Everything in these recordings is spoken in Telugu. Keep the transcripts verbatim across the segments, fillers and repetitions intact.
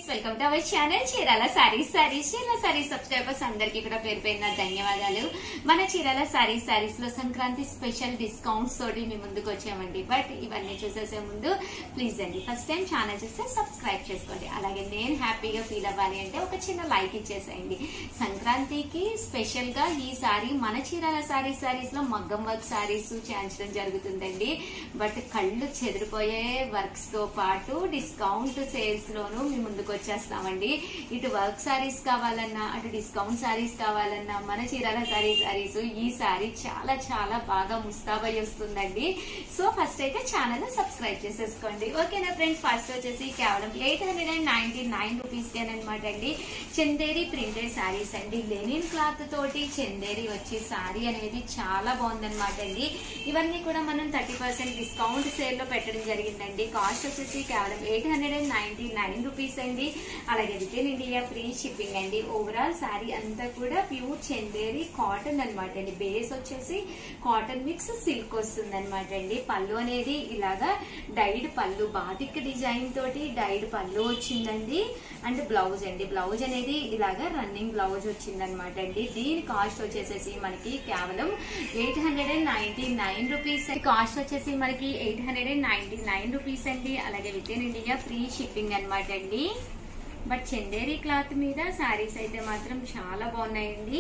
Welcome to our channel Chirala sarees sarees Chirala sarees subscribers అందరికీ కూడా పేరు పేరున ధన్యవాదాలు. మన చీరాల సారీస్ సారీస్ లో సంక్రాంతి స్పెషల్ డిస్కౌంట్స్ తోటి మీ ముందుకు వచ్చామండి. బట్ ఇవన్నీ చూసేసే ముందు ప్లీజ్ అండి ఫస్ట్ టైం ఛానల్ చూస్తే సబ్స్క్రైబ్ చేసుకోండి. అలాగే నేను హ్యాపీగా ఫీల్ అవ్వాలి అంటే ఒక చిన్న లైక్ ఇచ్చేసేయండి. సంక్రాంతికి స్పెషల్ గా ఈ సారీ మన చీరాల సారీస్ సారీస్ లో మగ్గం వర్క్ సారీస్ చేయించడం జరుగుతుందండి. బట్ కళ్ళు చెదిరిపోయే వర్క్స్ తో పాటు డిస్కౌంట్ సేల్స్ లోను మీ ముందుకు వచ్చేస్తామండి. ఇటు వర్క్ సారీస్ కావాలన్నా అటు డిస్కౌంట్ సారీస్ కావాలన్నా మన చీరాల సారీస్ సారీస్ ఈ సారీ చాలా చాలా బాగా ముస్తాబై వస్తుందండి. సో ఫస్ట్ అయితే ఛానల్ సబ్స్క్రైబ్ చేసేసుకోండి. ఓకేనా ఫ్రెండ్స్, ఫస్ట్ వచ్చేసి కేవలం eight hundred and ninety nine rupees అనమాట అండి. చందేరి ప్రింటెడ్ సారీస్ అండి. లెనిన్ క్లాత్ తోటి చందేరి వచ్చి సారీ అనేది చాలా బాగుందనమాట అండి. ఇవన్నీ కూడా మనం థర్టీ పర్సెంట్ డిస్కౌంట్ సేల్ లో పెట్టడం జరిగిందండి. కాస్ట్ వచ్చేసి కేవలం eight hundred and ninety nine rupees అండి. అలాగే with in India free shipping అండి. ఓవరాల్ సారీ అంతా కూడా ప్యూర్ చందేరి కాటన్ అనమాట అండి. బేస్ వచ్చేసి కాటన్ మిక్స్ సిల్క్ వస్తుంది అనమాట అండి. పళ్ళు అనేది ఇలాగా డైడ్ పళ్ళు బాతిక్ డిజైన్ తోటి డైడ్ పళ్ళు వచ్చిందండి. అండ్ బ్లౌజ్ అండి, బ్లౌజ్ అనేది ఇలాగా రన్నింగ్ బ్లౌజ్ వచ్చింది అనమాట అండి. దీని కాస్ట్ వచ్చేసేసి మనకి కేవలం eight hundred and ninety nine rupees. Cost వచ్చేసి మనకి eight hundred and ninety nine rupees అండి. అలాగే with in India free shipping అనమాట అండి. బట్ చందేరి క్లాత్ మీద శారీస్ అయితే మాత్రం చాలా బాగున్నాయండి.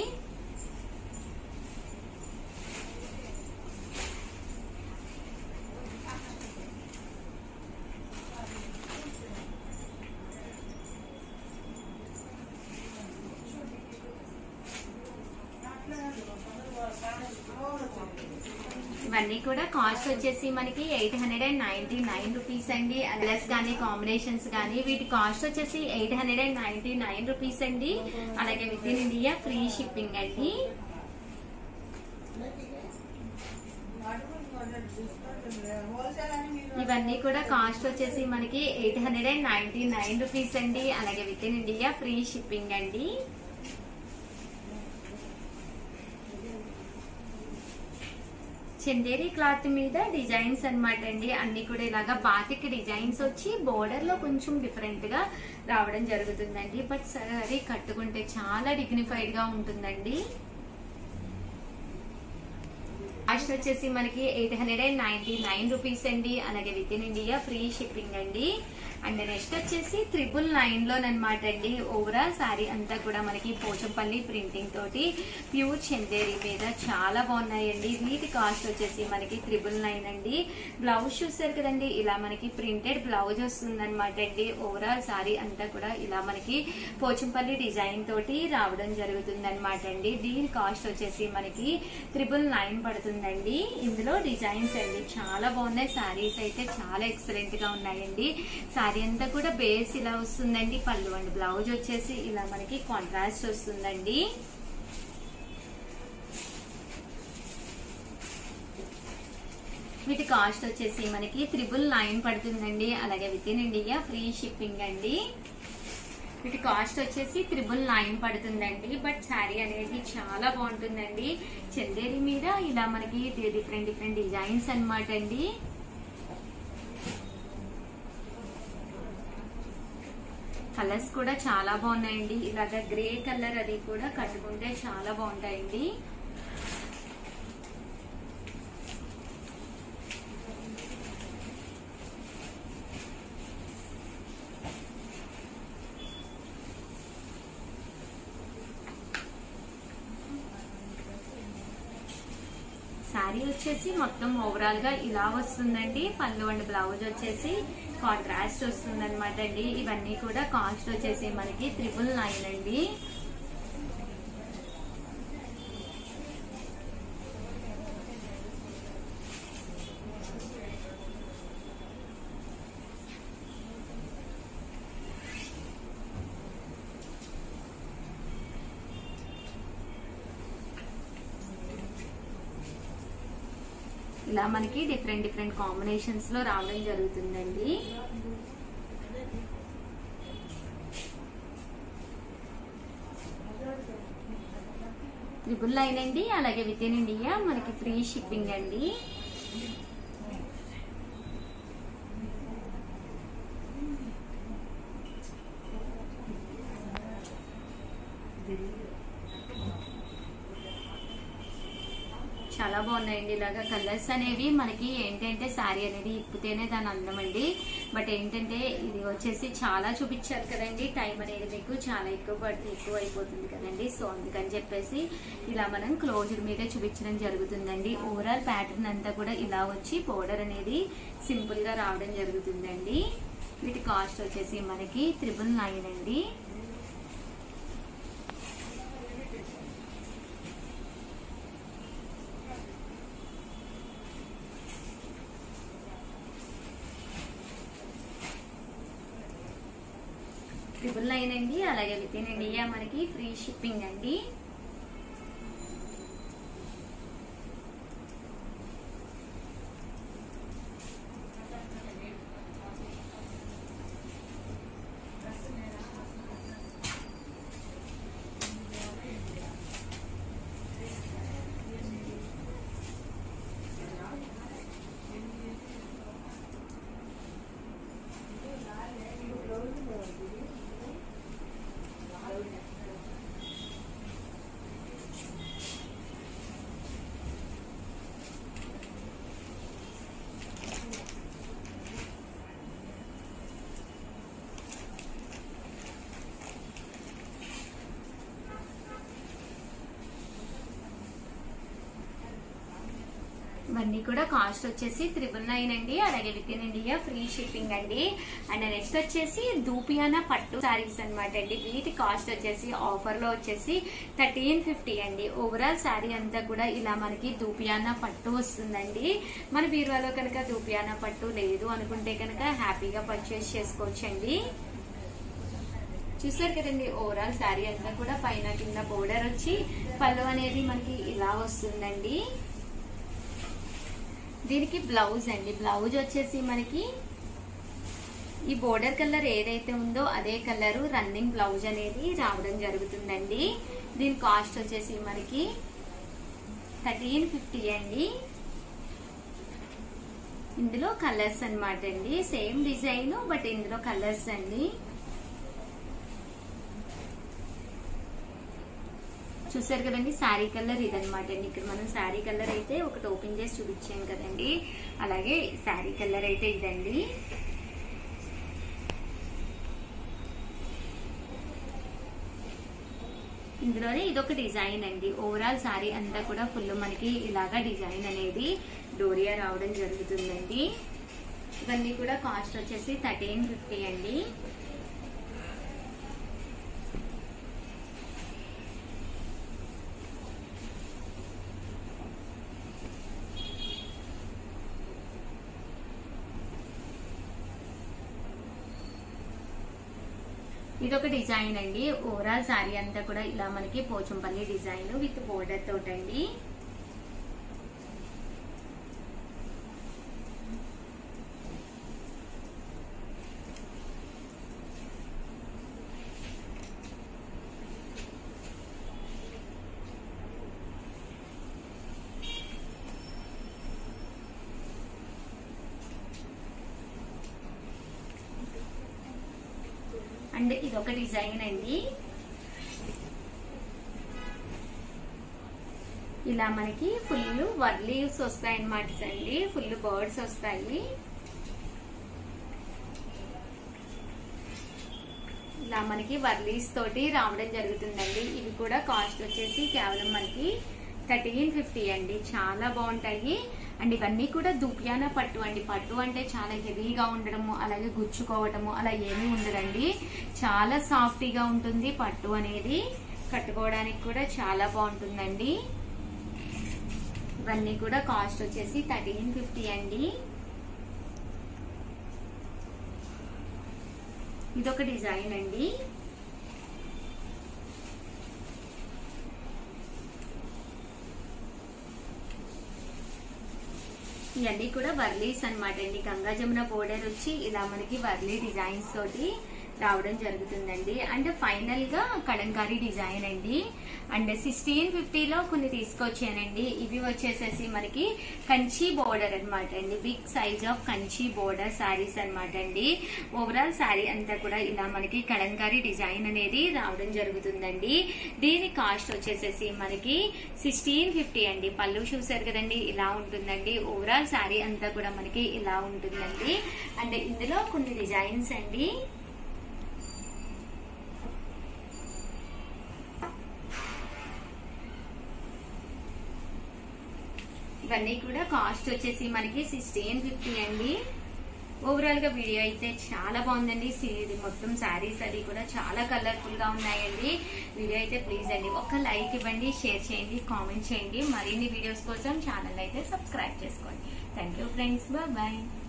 ఇవన్నీ కూడా కాస్ట్ వచ్చేసి మనకి eight hundred and ninety nine rupees అండి. అలస్ కానీ కాంబినేషన్స్ కానీ వీటి కాస్ట్ వచ్చేసి eight hundred and ninety nine rupees అండి. అలాగే with in India free shipping అండి. ఇవన్నీ కూడా కాస్ట్ వచ్చేసి మనకి eight hundred and ninety nine rupees అండి. అలాగే with in India free shipping అండి. చందేరి క్లాత్ మీద డిజైన్స్ అనమాట అండి. అన్ని కూడా ఇలాగా బాతిక్ డిజైన్స్ వచ్చి బోర్డర్ లో కొంచెం డిఫరెంట్ గా రావడం జరుగుతుందండి. బట్ సారీ కట్టుకుంటే చాలా డిగ్నిఫైడ్ గా ఉంటుందండి. కాస్ట్ వచ్చేసి మనకి eight hundred and ninety nine rupees అండి. అలాగే with in India free shipping అండి. అండ్ నెక్స్ట్ వచ్చేసి త్రిబుల్ నైన్ లోనమాట అండి. ఓవరాల్ సారీ అంతా కూడా మనకి పోచంపల్లి ప్రింటింగ్ తోటి ప్యూర్ చందేరి మీద చాలా బాగున్నాయండి. వీటి కాస్ట్ వచ్చేసి మనకి త్రిబుల్ నైన్ అండి. బ్లౌజ్ చూసారు కదండి, ఇలా మనకి ప్రింటెడ్ బ్లౌజ్ వస్తుంది అనమాట అండి. ఓవరాల్ సారీ అంతా కూడా ఇలా మనకి పోచంపల్లి డిజైన్ తోటి రావడం జరుగుతుంది అనమాట అండి. దీని కాస్ట్ వచ్చేసి మనకి త్రిబుల్ నైన్ పడుతుందండి. ఇందులో డిజైన్స్ అండి చాలా బాగున్నాయి. సారీస్ అయితే చాలా ఎక్సలెంట్ గా ఉన్నాయండి. సారీ అంతా కూడా బేస్ ఇలా వస్తుందండి. పళ్ళు అండి బ్లౌజ్ వచ్చేసి ఇలా మనకి కాంట్రాస్ట్ వస్తుందండి. వీటి కాస్ట్ వచ్చేసి మనకి త్రిబుల్ నైన్ పడుతుందండి. అలాగే with in India free shipping అండి. వీటి కాస్ట్ వచ్చేసి త్రిబుల్ నైన్ పడుతుందండి. బట్ శారీ అనేది చాలా బాగుంటుందండి. చందేరి మీద ఇలా మనకి డిఫరెంట్ డిఫరెంట్ డిజైన్స్ అనమాట అండి. కలర్స్ కూడా చాలా బాగున్నాయండి. ఇలాగా గ్రే కలర్ అది కూడా కట్టుకుంటే చాలా బాగుంటాయండి. శారీ వచ్చేసి మొత్తం ఓవరాల్ గా ఇలా వస్తుందండి. పళ్ళు అండ్ బ్లౌజ్ వచ్చేసి కాంట్రాస్ట్ వస్తుంది అనమాట అండి. ఇవన్నీ కూడా కాస్ట్ వచ్చేసి మనకి త్రిబుల్ నైన్ అండి. ఇలా మనకి డిఫరెంట్ డిఫరెంట్ కాంబినేషన్స్ లో రావడం జరుగుతుందండి. ట్రిపుల్ నైన్ అండి. అలాగే విత్ ఇన్ ఇండియా మనకి ఫ్రీ షిప్పింగ్ అండి. చాలా బాగున్నాయండి. ఇలాగా కలర్స్ అనేవి మనకి ఏంటంటే శారీ అనేది ఇప్పుతేనే దాని అందం అండి. బట్ ఏంటంటే ఇది వచ్చేసి చాలా చూపించారు కదండి, టైం అనేది మీకు చాలా ఎక్కువ పడితే ఎక్కువ అయిపోతుంది కదండి. సో అందుకని చెప్పేసి ఇలా మనం క్లోజ్డ్ మీద చూపించడం జరుగుతుందండి. ఓవరాల్ ప్యాటర్న్ అంతా కూడా ఇలా వచ్చి బోర్డర్ అనేది సింపుల్ గా రావడం జరుగుతుందండి. వీటి కాస్ట్ వచ్చేసి మనకి త్రిబుల్ నైన్ అండి. ట్రిపుల్ నైన్ అండి. అలాగే విత్ ఇన్ ఇండియా మనకి ఫ్రీ షిప్పింగ్ అండి. ఇవన్నీ కూడా కాస్ట్ వచ్చేసి త్రిబుల్ నైన్ అండి. అలాగే with in India free shipping అండి. అండ్ నెక్స్ట్ వచ్చేసి దూపియానా పట్టు సారీస్ అనమాట అండి. వీటి కాస్ట్ వచ్చేసి ఆఫర్ లో వచ్చేసి థర్టీన్ ఫిఫ్టీ అండి. ఓవరాల్ శారీ అంతా కూడా ఇలా మనకి దూపియానా పట్టు వస్తుందండి. మన బీరువాలో కనుక దూపియానా పట్టు లేదు అనుకుంటే కనుక హ్యాపీగా పర్చేస్ చేసుకోవచ్చండి. చూసారు కదండి, ఓవరాల్ శారీ అంతా కూడా పైన కింద బోర్డర్ వచ్చి పళ్ళు అనేది మనకి ఇలా వస్తుందండి. దీనికి బ్లౌజ్ అండి. బ్లౌజ్ వచ్చేసి మనకి ఈ బోర్డర్ కలర్ ఏదైతే ఉందో అదే కలర్ రన్నింగ్ బ్లౌజ్ అనేది రావడం జరుగుతుందండి. దీని కాస్ట్ వచ్చేసి మనకి థర్టీన్ ఫిఫ్టీ అండి. ఇందులో కలర్స్ అన్నమాట అండి. సేమ్ డిజైన్ బట్ ఇందులో కలర్స్ అండి. చూసారు కదండి, శారీ కలర్ ఇదనమాట అండి. ఇక్కడ మనం శారీ కలర్ అయితే ఒకటి ఓపెన్ చేసి చూపించాం కదండి, అలాగే శారీ కలర్ అయితే ఇదండి. ఇందులోనే ఇదొక డిజైన్ అండి. ఓవరాల్ శారీ అంతా కూడా ఫుల్ మనకి ఇలాగా డిజైన్ అనేది డోరియా రావడం జరుగుతుందండి. ఇవన్నీ కూడా కాస్ట్ వచ్చేసి థర్టీన్ ఫిఫ్టీ అండి. ఇదొక డిజైన్ అండి. ఓవరాల్ శారీ అంతా కూడా ఇలా మనకి పోచంపల్లి డిజైన్ విత్ బోర్డర్ తోటండి. అండ్ ఇదొక డిజైన్ అండి. ఇలా మనకి ఫుల్ వర్లీవ్స్ వస్తాయి అన్నమాట అండి. ఫుల్ బర్డ్స్ వస్తాయి. ఇలా మనకి వర్లీవ్స్ తోటి రావడం జరుగుతుందండి. ఇవి కూడా కాస్ట్ వచ్చేసి కేవలం మనకి థర్టీన్ ఫిఫ్టీ అండి. చాలా బాగుంటాయి. అండ్ ఇవన్నీ కూడా దుపియానా పట్టు అండి. పట్టు అంటే చాలా హెవీగా ఉండడము, అలాగే గుచ్చుకోవటము అలా ఏమీ ఉండదండి. చాలా సాఫ్టీగా ఉంటుంది పట్టు అనేది. కట్టుకోవడానికి కూడా చాలా బాగుంటుందండి. ఇవన్నీ కూడా కాస్ట్ వచ్చేసి థర్టీన్ ఫిఫ్టీ అండి. ఇదొక డిజైన్ అండి. ఇవన్నీ కూడా వర్లీస్ అనమాట అండి. గంగా జమున బోర్డర్ వచ్చి ఇలా మనకి వర్లీ డిజైన్స్ తోటి రావడం జరుగుతుందండి. అండ్ ఫైనల్ గా కలంకారీ డిజైన్ అండి. అండ్ సిక్స్టీన్ ఫిఫ్టీలో కొన్ని తీసుకొచ్చానండి. ఇవి వచ్చేసేసి మనకి కంచి బోర్డర్ అనమాట అండి. Big size of Kanchi border saris అనమాట అండి. ఓవరాల్ శారీ అంతా కూడా ఇలా మనకి కలంకారీ డిజైన్ అనేది రావడం జరుగుతుందండి. దీని కాస్ట్ వచ్చేసేసి మనకి సిక్స్టీన్ ఫిఫ్టీ అండి. పళ్ళు చూసారు కదండి, ఇలా ఉంటుందండి. ఓవరాల్ శారీ అంతా కూడా మనకి ఇలా ఉంటుందండి. అండ్ ఇందులో కొన్ని డిజైన్స్ అండి. ఇవన్నీ కూడా కాస్ట్ వచ్చేసి మనకి సిక్స్టీన్ ఫిఫ్టీ అండి. ఓవరాల్ గా వీడియో అయితే చాలా బాగుందండి. ఇది మొత్తం శారీస్ అది కూడా చాలా కలర్ఫుల్ గా ఉన్నాయండి. వీడియో అయితే ప్లీజ్ అండి ఒక లైక్ ఇవ్వండి, షేర్ చేయండి, కామెంట్ చేయండి. మరిన్ని వీడియోస్ కోసం ఛానల్ అయితే సబ్స్క్రైబ్ చేసుకోండి. Thank you friends, bye bye.